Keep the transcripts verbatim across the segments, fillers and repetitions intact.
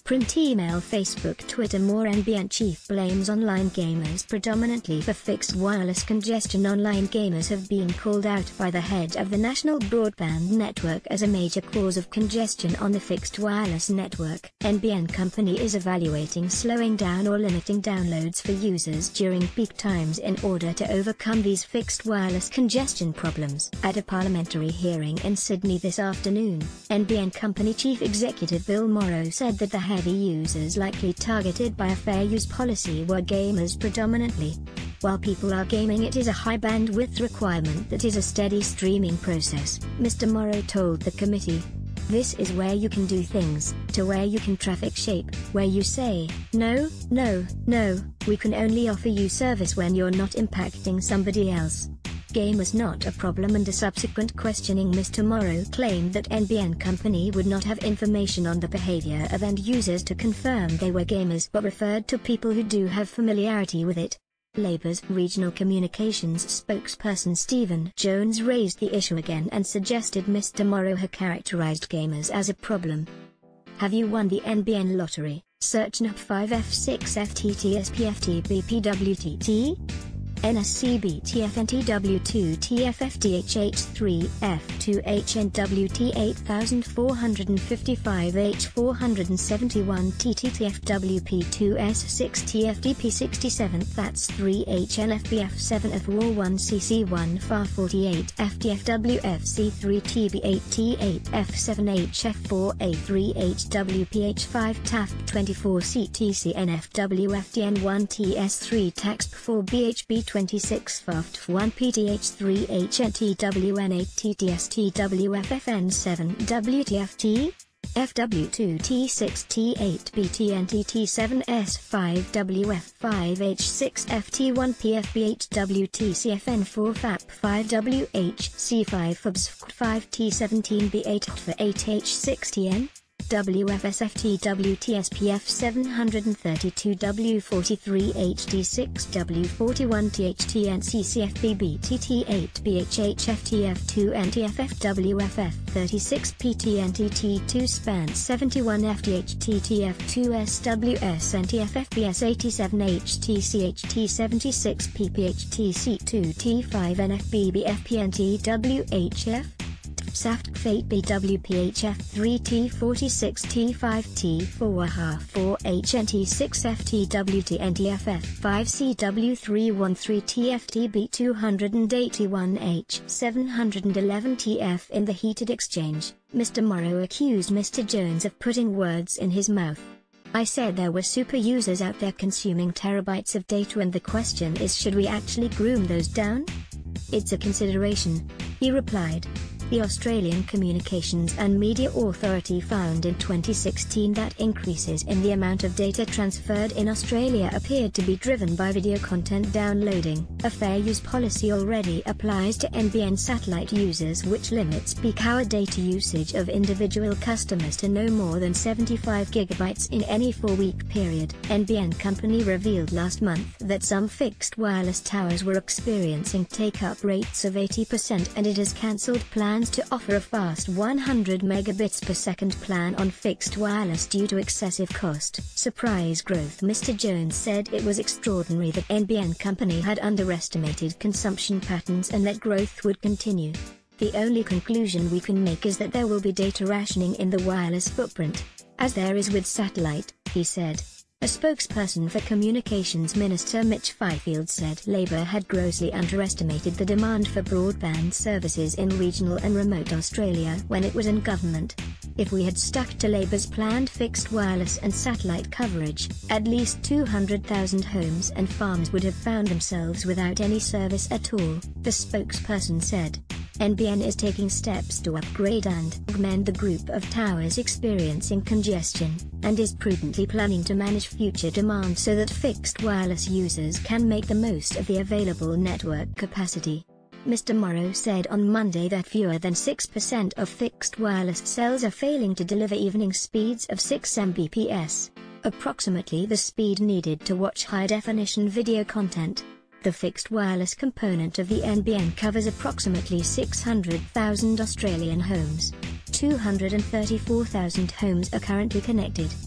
Print, email, Facebook, Twitter. More. N B N chief blames online gamers predominantly for fixed wireless congestion. Online gamers have been called out by the head of the national broadband network as a major cause of congestion on the fixed wireless network. N B N company is evaluating slowing down or limiting downloads for users during peak times in order to overcome these fixed wireless congestion problems. At a parliamentary hearing in Sydney this afternoon, N B N company chief executive Bill Morrow said that the heavy users likely targeted by a fair use policy were gamers predominantly. While people are gaming, it is a high bandwidth requirement that is a steady streaming process, Mister Morrow told the committee. This is where you can do things, to where you can traffic shape, where you say, no, no, no, we can only offer you service when you're not impacting somebody else. Game was not a problem. Under subsequent questioning, Mister Morrow claimed that N B N company would not have information on the behavior of end users to confirm they were gamers, but referred to people who do have familiarity with it. Labour's regional communications spokesperson Stephen Jones raised the issue again and suggested Mister Morrow had characterised gamers as a problem. Have you won the N B N lottery? Search N B five F six F T T S P F T B P W T T N S C B T F N T W two T F F D H H three F two H N W T eight four five five H four seven one T T T F W P two S six T F D P sixty-seven That's three H N F B F seven F W one C C one F A forty-eight F D F W F C three T B eight T eight F seven H F four A three H W P H five T A F twenty-four C T C N F W F D N one T S three T A X P four B H B twenty-six F A F T one P T H three H N T W N eight T T S T W F F N seven W T F T F W two T six T eight B T N T T seven S five W F five H six F T one P F B H W T C F N four F A P five W H C five F B S F five T seventeen B eight F eight H six T N W F S F T W T S P F seven thirty-two W forty-three H D six W forty-one T H T N C C F B B T T eight B H H F T F two N T F F W F F thirty-six P T N T T two SPAN seventy-one F D H T T F two S W S N T F F B S eighty-seven H T C H T seventy-six P P H T C two T five N F B B F P N T W H F S A F T C eight B W P H F three T forty-six T five T four H A four H N T six F T W T N T F F five C W three thirteen T F T B two eighty-one H seven eleven T F. In the heated exchange, Mister Morrow accused Mister Jones of putting words in his mouth. I said there were super users out there consuming terabytes of data, and the question is, should we actually groom those down? It's a consideration, he replied. The Australian Communications and Media Authority found in twenty sixteen that increases in the amount of data transferred in Australia appeared to be driven by video content downloading. A fair use policy already applies to N B N satellite users, which limits peak hour data usage of individual customers to no more than seventy-five gigabytes in any four-week period. N B N company revealed last month that some fixed wireless towers were experiencing take-up rates of eighty percent, and it has cancelled plans to offer a fast one hundred megabits per second plan on fixed wireless due to excessive cost. Surprise growth. Mister Jones said it was extraordinary that N B N company had underestimated consumption patterns and that growth would continue. The only conclusion we can make is that there will be data rationing in the wireless footprint, as there is with satellite, he said. A spokesperson for Communications Minister Mitch Fifield said Labor had grossly underestimated the demand for broadband services in regional and remote Australia when it was in government. If we had stuck to Labor's planned fixed wireless and satellite coverage, at least two hundred thousand homes and farms would have found themselves without any service at all, the spokesperson said. N B N is taking steps to upgrade and augment the group of towers experiencing congestion, and is prudently planning to manage future demand so that fixed wireless users can make the most of the available network capacity. Mister Morrow said on Monday that fewer than six percent of fixed wireless cells are failing to deliver evening speeds of six megabits per second, approximately the speed needed to watch high-definition video content. The fixed wireless component of the N B N covers approximately six hundred thousand Australian homes. two hundred thirty-four thousand homes are currently connected.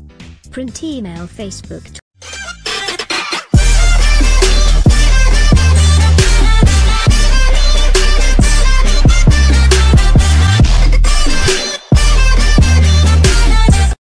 print, email, Facebook,